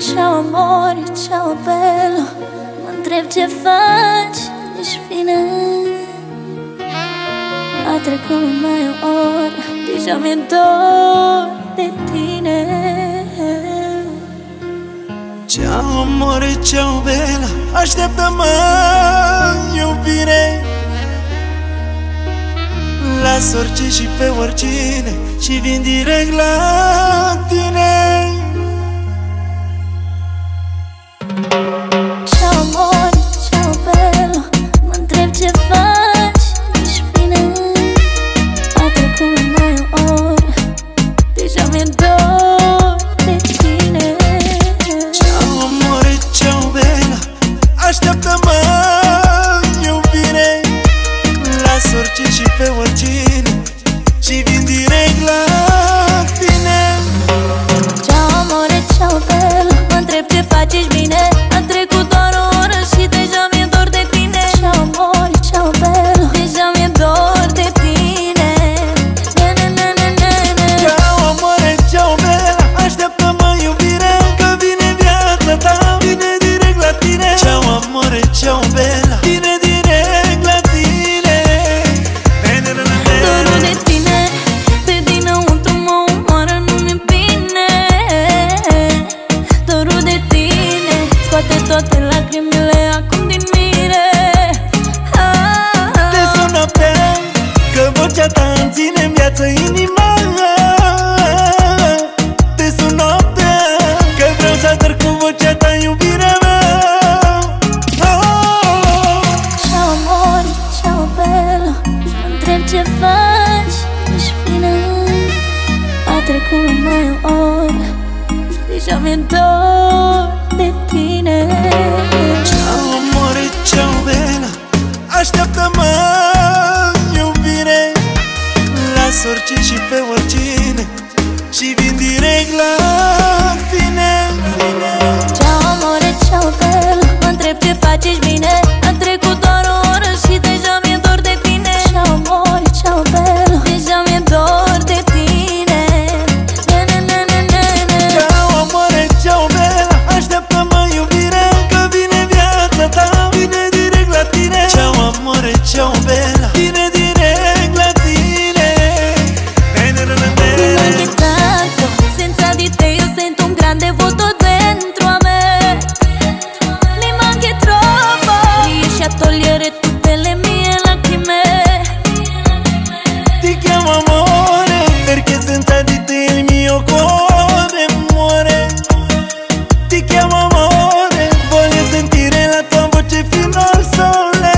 Ciao amore, ciao bello, mă întreb ce faci, ești bine? A trecut mai o oră, deja mi-e dor de tine. Ciao amore, ciao bella, așteaptă-mă, iubire. Las orice și pe oricine și vin direct la tine. Ciao amore, ciao bello, mă întreb ce faci, ești bine? A trecut mai o oră, deja mi-e dor de tine. Ciao amore, ciao bella, așteaptă-mă, iubire. Las orice și pe oricine și vin direct la tine. Ciao amore, ciao bello, mă întreb ce faci, ești bine? A trecut doar o oră și deja mi-e dor de tine. Ciao amore, ciao bello, deja mi-e dor de tine. Ciao amore, ciao bella, așteaptă-mă, iubire, că vine viața ta, vine direct la tine. Ciao amore, ciao bella, vine direct la tine. Dorul de tine, pe dinăuntru mă omoară, nu-mi bine. Dorul de tine, scoate toate lacrimile acum din mine. Te sun noaptea, că vocea ta îmi ține în viață inima. Te sun noaptea, că vreau să ador cu vocea ta, iubirea mea. Ciao amore, ciao bello, mă întreb ce faci, ești bine? A trecut mai o oră, deja mi-e dor de tine. Ciao amore, ciao bella, așteaptă-mă, iubire. Las orice și pe oricine și vin direct la tine. Ciao amore, ciao bello, mă întreb ce faci, ești bine? A trecut doar o oră și deja mi-e dor de tine. Ciao amore, ciao bello, deja mi-e dor de tine. Ciao amore, ciao bella, așteaptă-mă, iubire, că vine viața ta, vine direct la tine. Ciao amore, ciao bella, vine direct la tine. Anche tanto, senza di te io sento un grande vuoto dentro a me. Mi manchi troppo, riesci a togliere tutte le mie lacrime. Ti chiamo amore, perché senza di te il mio cuore muore. Ti chiamo amore, voglio sentire la tua voce fino al sole.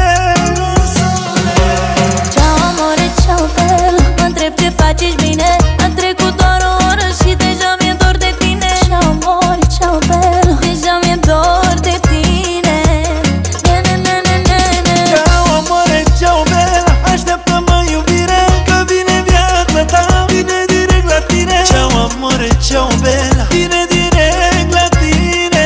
Ciao amore, ciao bello, mă întreb ce faci, ești bine? A trecut doar o oră și deja mi-e dor de tine. Ciao amore, ciao bello, deja mi-e dor de tine. Ciao amore, ciao bella, așteaptă-mă, iubire, că vine viața ta, vine direct la tine. Ciao amore, ciao bella, vine direct la tine.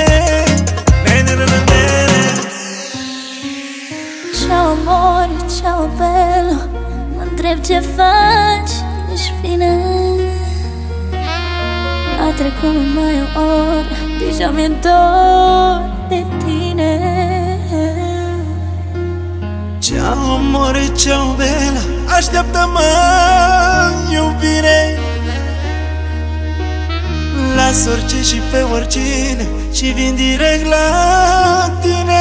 Ciao amore, ciao bello, mă întreb ce faci, ești bine? A trecut mai o oră, deja mi-e dor de tine. Ciao amore, ciao bella, așteaptă-mă, iubire. Las orice și pe oricine și vin direct la tine.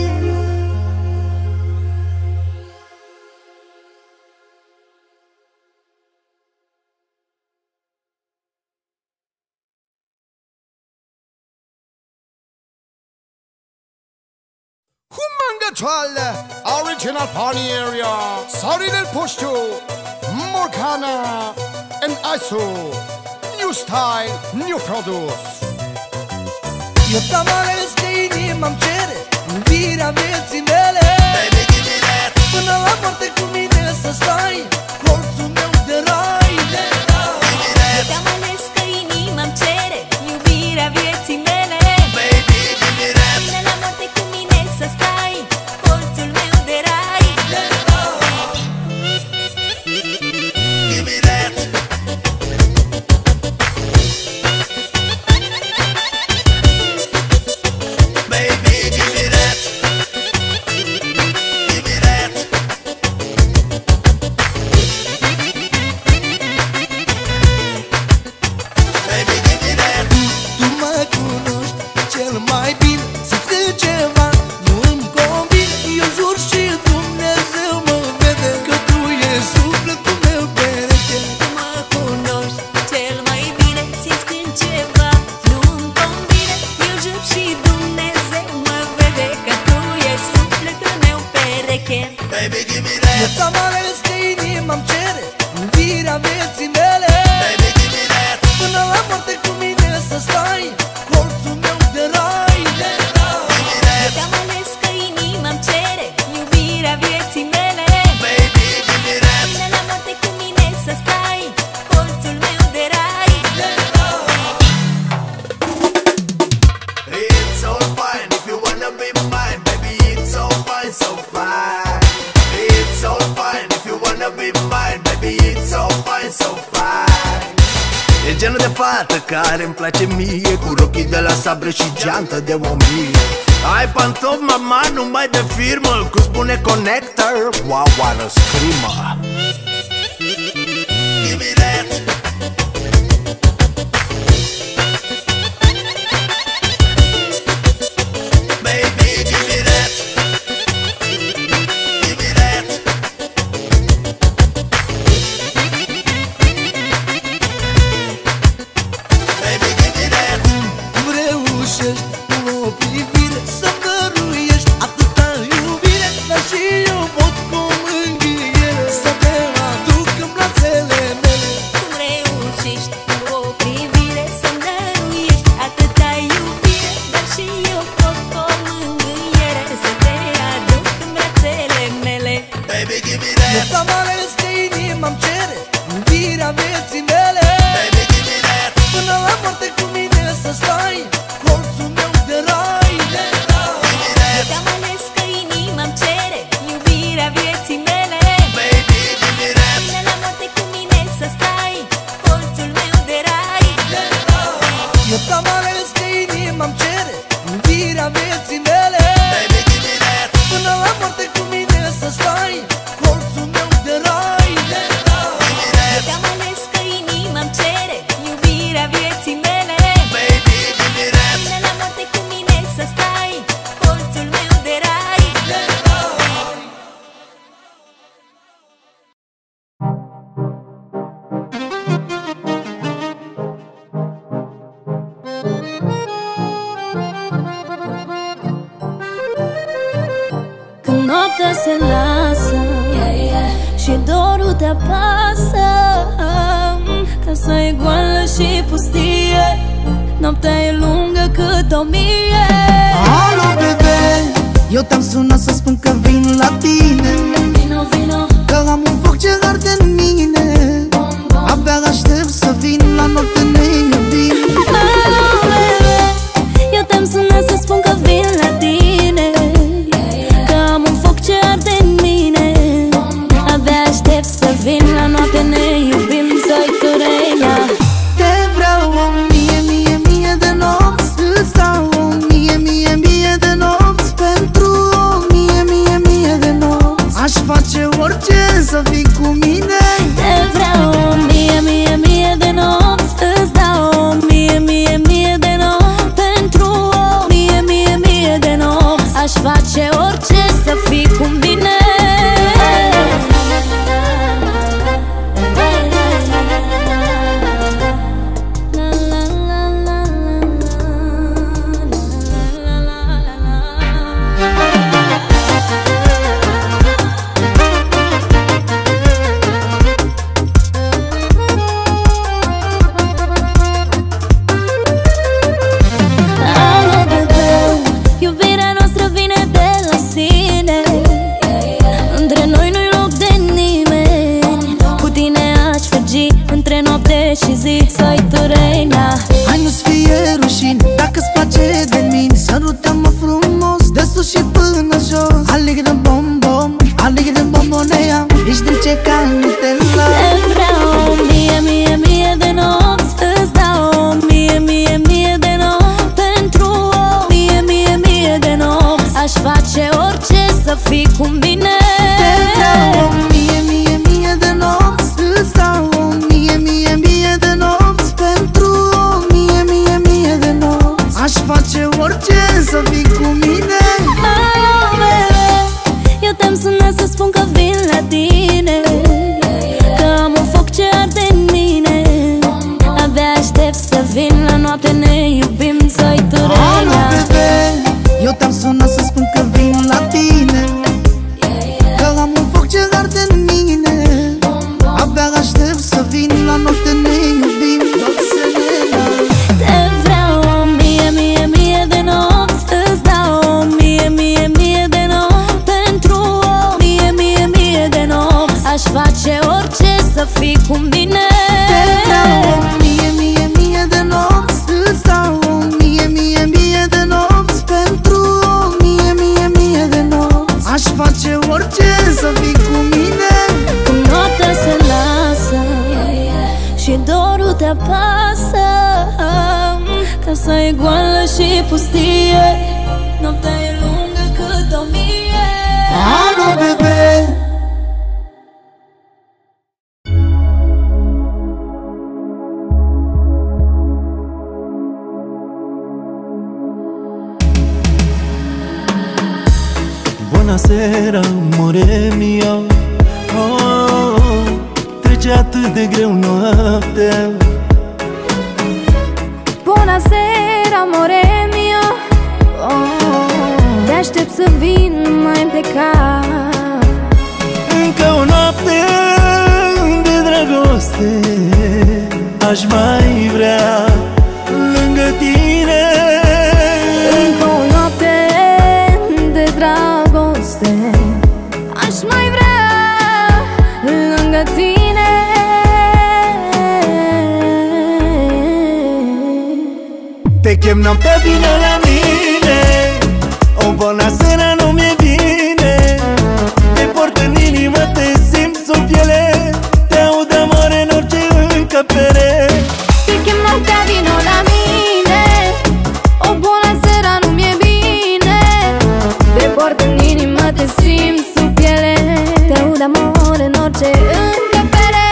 Humanga original Pony area, Sorry del Posto, Morgana and ISO. New style, new produce. Eu te-am ales de inima-mi cere iubirea vieții mele. Baby, give me that. Până la moarte cu mine să stai, colțul meu de rai. Eu te-am ales că inima-mi cere iubirea vieții mele. Baby, give me that. Până la moarte cu mine să stai, colțul meu de rai. Give me that. Eu ți-am ales că inima-mi cere iubirea vieții mele. Baby, give me that. Până la moarte cu mine să stai, colțul meu de rai. Eu ți-am ales că inima-mi cere iubirea vieții mele. Baby, give me that. Până la moarte cu mine să stai, colțul meu de rai. It's all fine if you wanna be mine, baby. It's all fine, so fine. It's all fine if you wanna be mine, baby. It's all fine, so fine. E genul de fată care îmi place mie, cu rochii de la sabre și geantă de 1000. Ai pantofi, mama, numai de firmă, cu spune connector, wow, what a screamer. Give me that. Baby, give me that. Give me that. Baby, give me that. Cum reușești cu o privire să-mi dăruiești atâta iubire, dar și eu pot cu o mângâiere să te aduc în brațele mele. Cum reușești cu o privire să-mi dăruiești atâta iubire, dar și eu pot cu o mângâiere să te aduc în brațele mele. Baby, give me Eu that. ți-am ales că inima-mi cere iubirea vieții mele. Baby, give me that. Până la moarte cu mine să stai, colțul meu de rai. Eu ți-am ales că inima-mi cere iubirea vieții mele. Baby, give me that. Până la moarte cu mine să stai, colțul meu de rai. Eu ți-am ales că inima-mi cere iubirea vieții mele. Baby, give me that. Până la moarte cu mine să stai, colțul meu de rai. Eu ți-am ales că inima-mi cere iubirea vieții mele. Baby, give me that. Până la moarte cu mine să stai, colțul meu de rai. Când noaptea se lasă și dorul te apasă, casa e goală și pustie, noaptea e lungă cât 1000. Alo, bebe, eu te-am sunat să spun că vin la tine, Vino, vino, că am un foc ce arde în mine. Abia aștept să vin la noapte ne iubim. alo, bebe, eu te-am sunat să spun că vin la tine, că am un foc ce arde în mine. Abia aștept să vin la noapte ne iubim, să-i tureia. Te vreau o mie, mie, mie de nopți, îți dau o mie, mie, mie de nopți, pentru o mie, mie, mie de nopți. Aș face orice să fii cu mine. Te vreau o mie, mie, mie de nopți, îți dau o mie, mie, mie de nopți, pentru o mie, mie, mie de nopți. Aș face orice să fii cu mine. Alo, bebe, iubirea noastră vine de la sine. Între noi nu-i loc de nimeni. Cu tine aș fugi între noapte și zi, să-i tureia. Hai, nu-ți fie rușine dacă-ți place de mine. Sărută-mă frumos, de sus și până jos. Alegre bombom, alegre bombonea, ești dulce ca Nutella. Te vreau o mie, mie, mie de nopți, îți dau o mie, mie, mie de nopți, pentru o mie, mie, mie de nopți. Aș face orice să fii cu mine. Te vreau o mie, mie, mie de nopți, îți dau o mie, mie, mie de nopți, pentru o mie, mie, mie de nopți. Aș face orice să fii cu mine. Alo, bebe, eu te-am sunat să spun că vin la tine, că am un foc ce arde în mine. Abia aștept să vin la noapte ne iubim, să-i Alo, tureia. bebe, eu te-am sunat să spun că vin la tine, că am un foc ce arde acasă. Casa e goală și pustie, noaptea e lungă cât 1000. Alo, bebe! Buonasera, amore mio. Oh, trece atât de greu noaptea. Bunăseara, amore mio. Oh, te aștept să vin, nu mai pleca. Încă o noapte de dragoste aș mai vrea lângă tine. Încă o noapte de dragoste aș mai vrea lângă tine. Te chem noaptea, vino la mine. O buonasera nu mi-e bine. Te port în inimă, te simt sub piele. Te aud amore în orice încăpere. Te chem noaptea, vino la mine. O buonasera nu mi-e bine. Te port în inimă, te simt sub piele. Te aud amore în orice încăpere.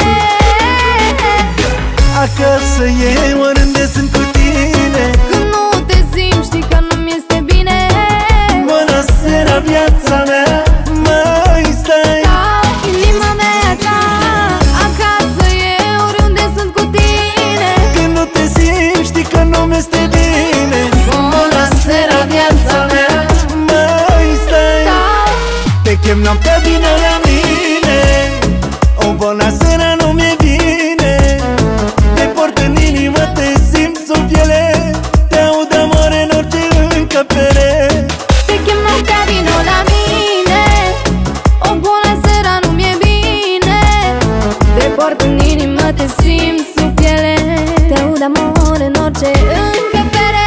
Acasă e oriunde sunt cu tine. Când nu te simți, știi că nu-mi este bine. Buonasera, viața mea, mai stai. Stau, inima mea ta. Acasă e oriunde sunt cu tine. Când nu te simți, știi că nu-mi este bine. Buonasera, viața mea, mai stai. Stau, Te chem noaptea, vino la mine. O buonasera nu mi-e bine. Te port în inimă, te simt sub piele. Te aud amore în orice încăpere. te chem noaptea, vino la mine. O buonasera nu mi-e bine. Te port în inimă, te simt sub piele. Te aud amore în orice încăpere.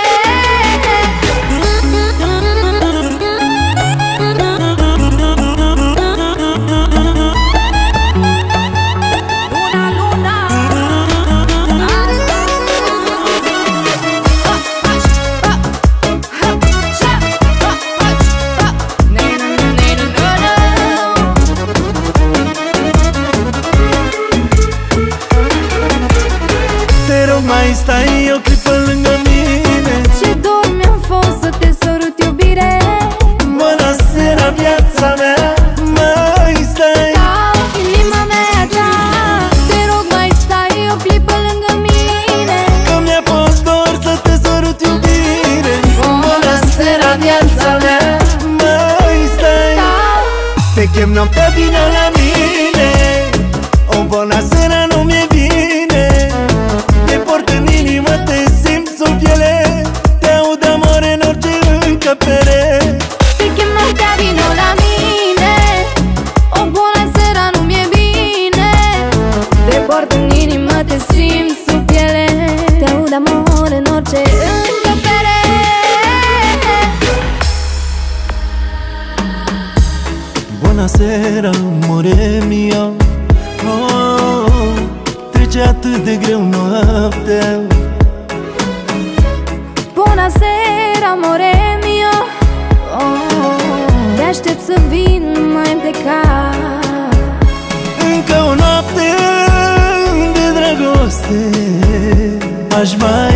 Luna, Te rog, mai stai o clipă lângă mine. ce dor mi-a fost să te sărut, iubire. Buonasera, viața mea, mai stai. Stau, inima mea ta. Te rog, mai stai o clipă lângă mine. Că mi-a fost dor să te sărut, iubire. Buonasera, viața mea, mai stai. Stau, Te chem noaptea, vino la mine. O buonasera nu mi-e bine. Te port în inimă, te simt sub piele. Te aud amore în orice încăpere. te chem noaptea, vino la mine. O buonasera nu mi-e bine. Te port în inimă, te simt sub piele. Te aud amore în orice încăpere. Buonasera, amore mio. Oh, trece atât de greu noaptea. Bunăseara, amore mio. Oh, te aștept să vin, nu mai pleca. Încă o noapte de dragoste aș mai